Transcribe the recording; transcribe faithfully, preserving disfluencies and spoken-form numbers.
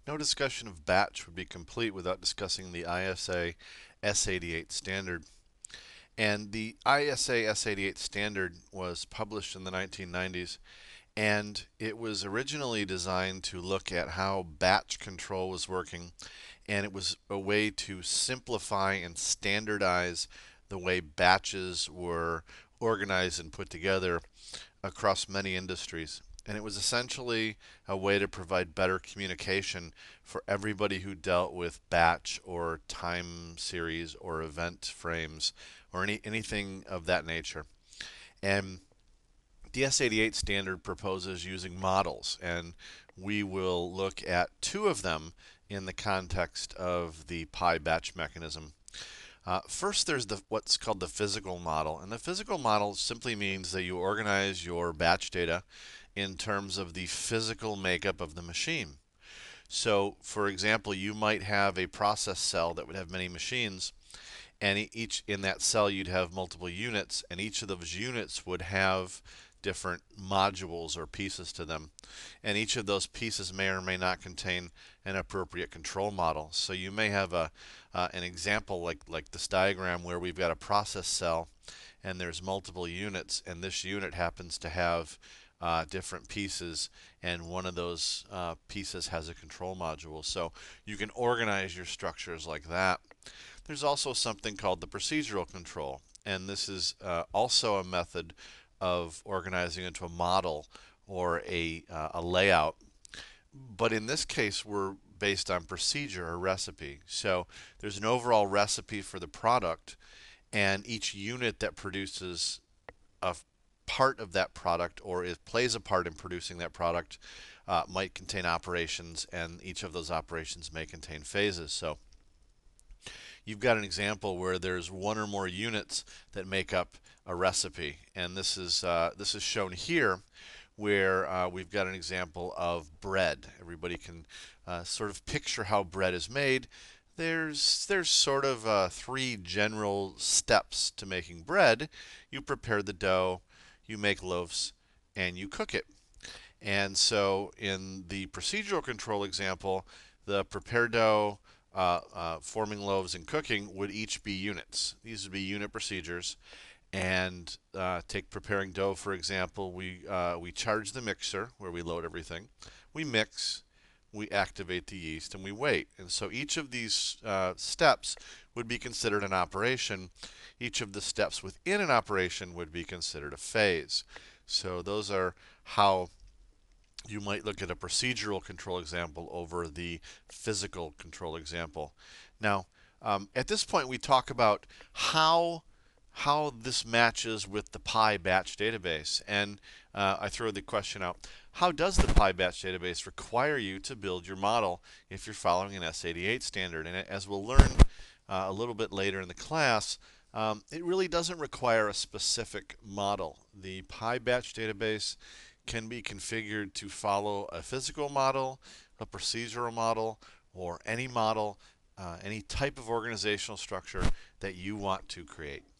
No discussion of batch would be complete without discussing the I S A S eighty-eight standard. And the I S A S eighty-eight standard was published in the nineteen nineties, and it was originally designed to look at how batch control was working, and it was a way to simplify and standardize the way batches were organized and put together across many industries. And it was essentially a way to provide better communication for everybody who dealt with batch or time series or event frames or any, anything of that nature. And the S eighty-eight standard proposes using models, and we will look at two of them in the context of the pi batch mechanism. Uh, first, there's the what's called the physical model, and the physical model simply means that you organize your batch data in terms of the physical makeup of the machine. So, for example, you might have a process cell that would have many machines, and each in that cell you'd have multiple units, and each of those units would have different modules or pieces to them, and each of those pieces may or may not contain an appropriate control model. So you may have a uh, an example like like this diagram where we've got a process cell and there's multiple units, and this unit happens to have uh, different pieces, and one of those uh, pieces has a control module. So you can organize your structures like that. There's also something called the procedural control, and this is uh, also a method of organizing into a model or a, uh, a layout. But in this case, we're based on procedure or recipe. So there's an overall recipe for the product, and each unit that produces a part of that product or it plays a part in producing that product uh, might contain operations, and each of those operations may contain phases. So you've got an example where there's one or more units that make up a recipe, and this is uh, this is shown here, where uh, we've got an example of bread. Everybody can uh, sort of picture how bread is made. There's there's sort of uh, three general steps to making bread. You prepare the dough, you make loaves, and you cook it. And so in the procedural control example, the prepare dough, uh, uh, forming loaves, and cooking would each be units. These would be unit procedures. And uh, take preparing dough, for example, we, uh, we charge the mixer where we load everything. We mix, we activate the yeast, and we wait. And so each of these uh, steps would be considered an operation. Each of the steps within an operation would be considered a phase. So those are how you might look at a procedural control example over the physical control example. Now, um, at this point, we talk about how how this matches with the pi batch database. And uh, I throw the question out, how does the pi batch database require you to build your model if you're following an S eighty-eight standard? And as we'll learn uh, a little bit later in the class, um, it really doesn't require a specific model. The pi batch database can be configured to follow a physical model, a procedural model, or any model, uh, any type of organizational structure that you want to create.